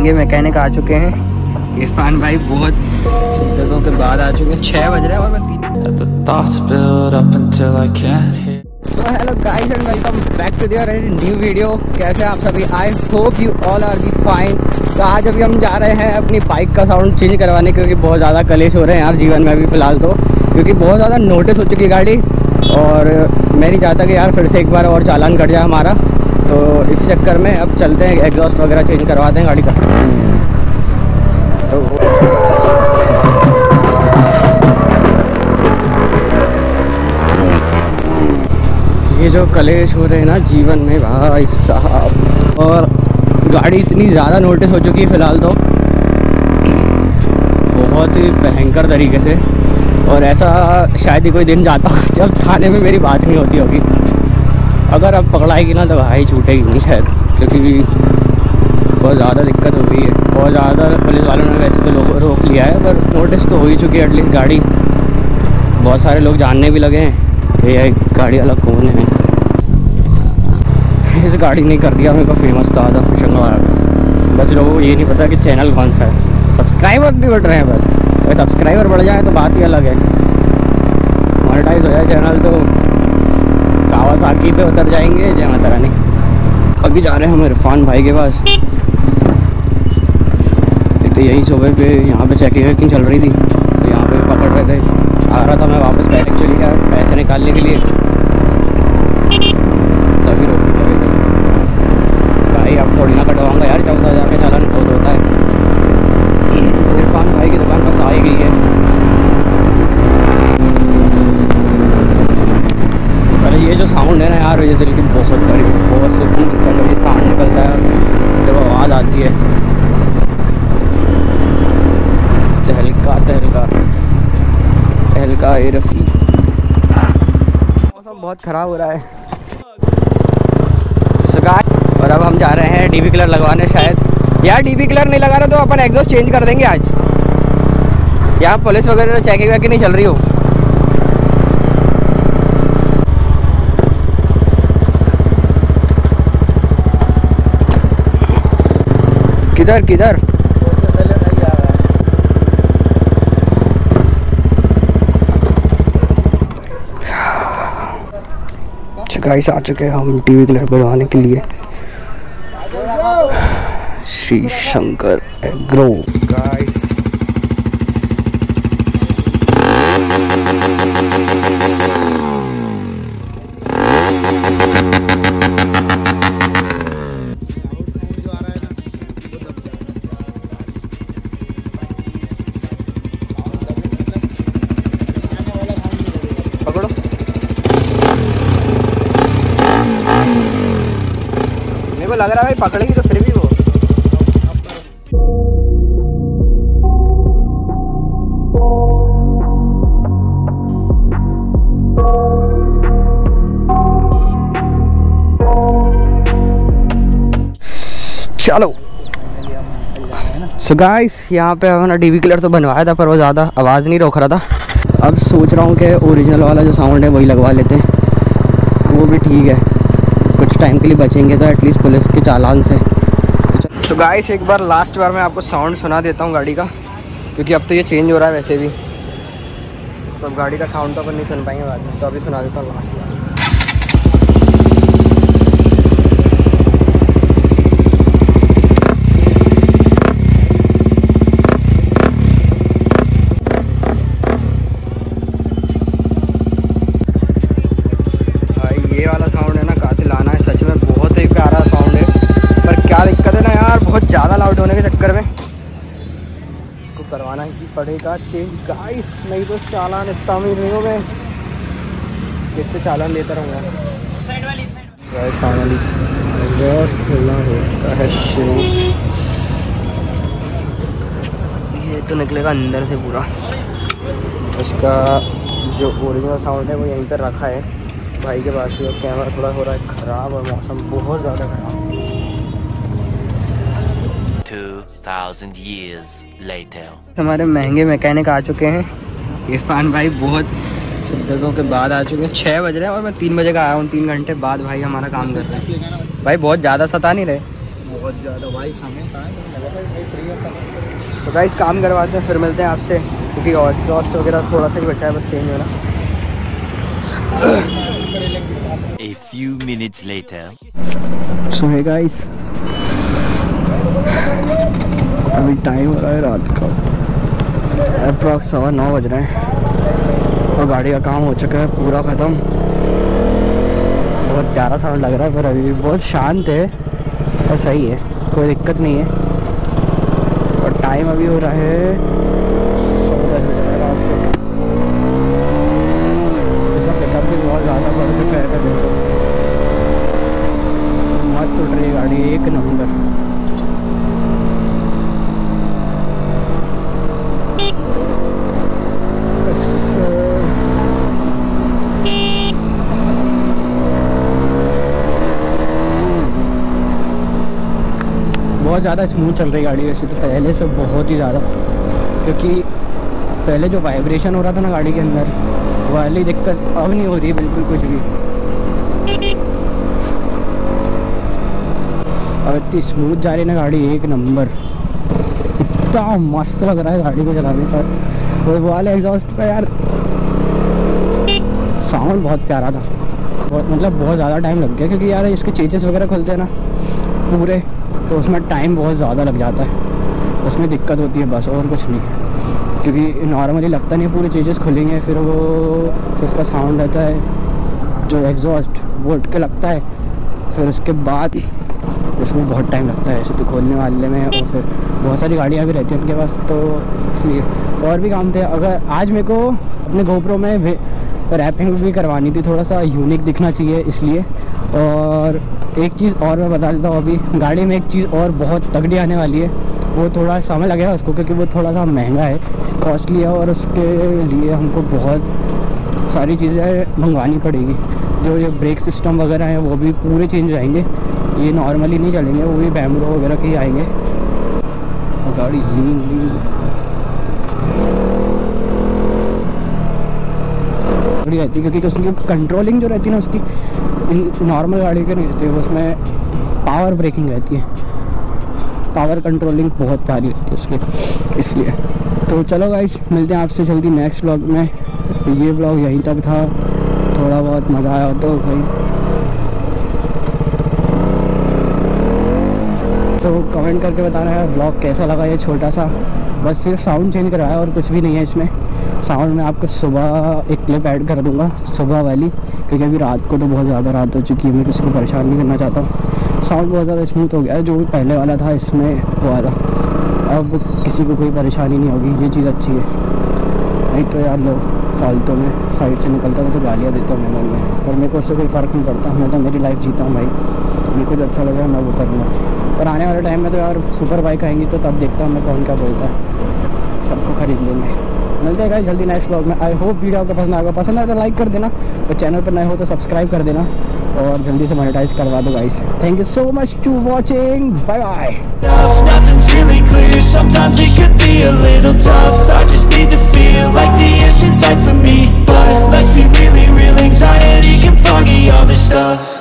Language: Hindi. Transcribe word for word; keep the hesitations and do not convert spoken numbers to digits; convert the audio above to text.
महंगे मैकेनिक आ चुके हैं। इरफान भाई बहुत शिद्दतों के बाद आ चुके हैं। छः बज रहे हैं और मैं तीन। So hello guys and welcome back to their new video. कैसे आप सभी? I hope you all are the fine. तो आज अभी हम जा रहे हैं अपनी बाइक का साउंड चेंज करवाने, क्योंकि बहुत ज़्यादा कलेश हो रहे हैं यार जीवन में अभी फ़िलहाल तो, क्योंकि बहुत ज़्यादा नोटिस हो चुकी है गाड़ी। और मैं नहीं चाहता कि यार फिर से एक बार और चालान कट जाए हमारा, तो इसी चक्कर में अब चलते हैं एग्जॉस्ट वगैरह चेंज करवाते हैं गाड़ी का। तो ये जो कलेश हो रहे हैं ना जीवन में भाई साहब, और गाड़ी इतनी ज़्यादा नोटिस हो चुकी है फ़िलहाल तो बहुत ही भयंकर तरीके से। और ऐसा शायद ही कोई दिन जाता हो जब थाने में मेरी बात नहीं होती होगी। अगर अब पकड़ाएगी ना तो भाई छूटेगी नहीं शायद, क्योंकि बहुत ज़्यादा दिक्कत हो गई है। बहुत ज़्यादा पुलिस वालों ने वैसे तो लोग रोक लिया है, पर नोटिस तो हो ही चुकी है एटलीस्ट गाड़ी। बहुत सारे लोग जानने भी लगे हैं कि यह गाड़ी वाला कौन है। इस गाड़ी ने कर दिया मेरे को फेमस था आधा होशंगाबाद। बस लोगों को ये नहीं पता कि चैनल कौन सा है। सब्सक्राइबर भी बढ़ रहे हैं, बस अगर सब्सक्राइबर बढ़ जाए तो बात ही अलग है। मोनेटाइज हो जाए चैनल तो कावासाकी पे उतर जाएंगे। जय माता रानी। अभी जा रहे हैं हम इरफान भाई के पास। एक तो यही सुबह पे यहाँ पे चेकिंग वेकिंग चल रही थी, तो यहाँ पे पकड़ रहे थे। आ रहा था मैं वापस पैसे चली गया पैसे निकालने के लिए, तभी रोक दिया भाई। अब थोड़ी ना कटवाऊँगा यार, चौदह हज़ार का चालान बहुत होता है। इरफान भाई की दुकान बस आ ही गई है। अरे ये जो साउंड है ना यार, ये दिल की बहुत बड़ी बहुत सुकून मिलता है जब ये साउंड निकलता है, जब आवाज़ आती है। तहलका तहलका तहलका इरफी। मौसम बहुत ख़राब हो रहा है और अब हम जा रहे हैं डीबी कलर लगवाने शायद। यार डीबी कलर नहीं लगा रहा तो अपन एग्जॉस्ट चेंज कर देंगे आज। यहाँ पुलिस वगैरह चेकिंग वेकिंग नहीं चल रही हो। किधर किधर गाइस आ चुके हैं हम टीवी कलर बनवाने के लिए श्री शंकर एग्रो। गाइस पकड़ो। मेरे को लग रहा है भाई पकड़ेगी तो फिर भी वो। चलो सो गाइस यहाँ पे अपना डीवी कलर तो बनवाया था, पर वो ज़्यादा आवाज़ नहीं रोक रहा था। अब सोच रहा हूँ कि ओरिजिनल वाला जो साउंड है वही लगवा लेते हैं, वो भी ठीक है। कुछ टाइम के लिए बचेंगे तो एटलीस्ट पुलिस के चालान से। सो गाइस एक बार लास्ट बार मैं आपको साउंड सुना देता हूँ गाड़ी का, क्योंकि अब तो ये चेंज हो रहा है वैसे भी, तो अब गाड़ी का साउंड तो अपन नहीं सुन पाएंगे बाद में, तो अभी सुना देता हूँ लास्ट बार। ये वाला साउंड है ना कातिल आना है, सच में बहुत ही प्यारा साउंड है। पर क्या दिक्कत है ना यार, बहुत ज़्यादा लाउड होने के चक्कर में इसको करवाना ही पड़ेगा चेंज गाइस, नहीं तो चालान इतना अमीर नहीं हो गए। कितने चालान लेता रहूँगा। गाइस फाइनली एग्जॉस्ट खुलना हो चुका है शुरू। ये तो निकलेगा अंदर से पूरा। इसका जो ओरिजिनल साउंड है वो यहीं पर रखा है भाई के पास। ही कैमरा थोड़ा हो रहा है ख़राब और मौसम बहुत ज़्यादा ख़राब। two thousand years later हमारे महंगे मैकेनिक आ चुके हैं। इरफान भाई बहुत शिद्दतों के बाद आ चुके हैं। छः बज रहे हैं और मैं तीन बजे का आया हूँ। तीन घंटे बाद भाई हमारा काम कर रहे हैं। भाई बहुत ज़्यादा सता नहीं रहे। बहुत ज़्यादा भाई, समय कहाँ है लगा भाई फ्री है। तो गाइस काम करवाते हैं, फिर मिलते हैं आपसे, क्योंकि और एग्जॉस्ट वगैरह थोड़ा सा ही बचा है बस चेंज होना। A few minutes later. So hey guys, अभी टाइम हो रहा है रात का, अप्रॉक्स सवा नौ बज रहे हैं और गाड़ी का काम हो चुका है पूरा ख़त्म। बहुत प्यारा साउंड लग रहा है, पर अभी भी बहुत शांत है और सही है, कोई दिक्कत नहीं है। और टाइम अभी हो रहा है सवा दस बजे रात को। इसका पिकअप भी बहुत ज़्यादा बढ़ चुका है पहले से। मस्त उठ रही है गाड़ी, एक नंबर। बहुत ज़्यादा स्मूथ चल रही गाड़ी वैसे तो पहले से बहुत ही ज़्यादा, क्योंकि पहले जो वाइब्रेशन हो रहा था ना गाड़ी के अंदर, वाली दिक्कत अब नहीं हो रही है बिल्कुल कुछ भी। अब इतनी स्मूथ जा रही है ना गाड़ी, एक नंबर। इतना मस्त लग रहा है गाड़ी को चलाने पर। और वो वाले एग्जॉस्ट पर यार साउंड बहुत प्यारा था, बहुत मतलब बहुत ज़्यादा टाइम लग गया, क्योंकि यार इसके चेचेस वगैरह खुलते हैं ना पूरे, तो उसमें टाइम बहुत ज़्यादा लग जाता है, उसमें दिक्कत होती है बस, और कुछ नहीं। क्योंकि नॉर्मली लगता नहीं पूरे चेजेस खुलेंगे, फिर वो फिर उसका साउंड रहता है जो एग्जॉस्ट वो उठ के लगता है, फिर उसके बाद उसमें बहुत टाइम लगता है ऐसे तो खोलने वाले में। और फिर बहुत सारी गाड़ियाँ भी रहती हैं उनके पास, तो इसलिए और भी काम थे। अगर आज मेरे को अपने गोप्रो में रैपिंग भी करवानी थी, थोड़ा सा यूनिक दिखना चाहिए इसलिए। और एक चीज़ और मैं बता देता हूँ, अभी गाड़ी में एक चीज़ और बहुत तगड़ी आने वाली है, वो थोड़ा समय लगेगा उसको, क्योंकि वो थोड़ा सा महंगा है, कॉस्टली है, और उसके लिए हमको बहुत सारी चीज़ें मंगवानी पड़ेगी। जो जो ब्रेक सिस्टम वगैरह हैं वो भी पूरे चेंज आएंगे, ये नॉर्मली नहीं चलेंगे, वो भी बैम्बरो वगैरह के ही आएंगे। और गाड़ी लीन लीन गाड़ी रहती है, क्योंकि उसकी कंट्रोलिंग जो रहती है ना उसकी नॉर्मल गाड़ी के नहीं रहती है, उसमें पावर ब्रेकिंग रहती है, पावर कंट्रोलिंग बहुत प्यारी रहती है उसकी, इसलिए। तो चलो गाइस, मिलते हैं आपसे जल्दी नेक्स्ट व्लॉग में। ये व्लॉग यहीं तक था, थोड़ा बहुत मज़ा आया तो भाई तो कमेंट करके बताना है व्लॉग कैसा लगा। ये छोटा सा बस सिर्फ साउंड चेंज करवाया और कुछ भी नहीं है इसमें। साउंड में आपको सुबह एक क्लिप ऐड कर दूंगा, सुबह वाली, क्योंकि अभी रात को तो बहुत ज़्यादा रात हो चुकी है, मैं किसी को परेशान नहीं करना चाहता हूँ। साउंड बहुत ज़्यादा स्मूथ हो गया है, जो भी पहले वाला था इसमें वो वाला, अब किसी को कोई परेशानी नहीं होगी, ये चीज़ अच्छी है। नहीं तो यार लोग फालतू में साइड से निकलता था तो गालियाँ देता हूँ मैं में, और मेरे को उससे कोई फ़र्क नहीं पड़ता, मैं तो मेरी लाइफ जीता हूँ भाई, मेरे को जो अच्छा लगा मैं वो करूँगा। और आने वाले टाइम में तो यार सुपर बाइक आएंगी तो तब देखता हूँ मैं कौन क्या बोलता है, सबको खरीद लेंगे। मिलते हैं जल्दी नेक्स्ट व्लॉग में। आई होप वीडियो आपको पसंद आएगा, पसंद आए तो लाइक कर देना, और चैनल पर नए हो तो सब्सक्राइब कर देना, और जल्दी से मोनेटाइज करवा दो guys. Thank you so much to watching, bye bye. Nothing's really clear, sometimes it could be a little tough. I just need to feel like the end's in sight for me, but let's be really real, anxiety can foggy all this stuff.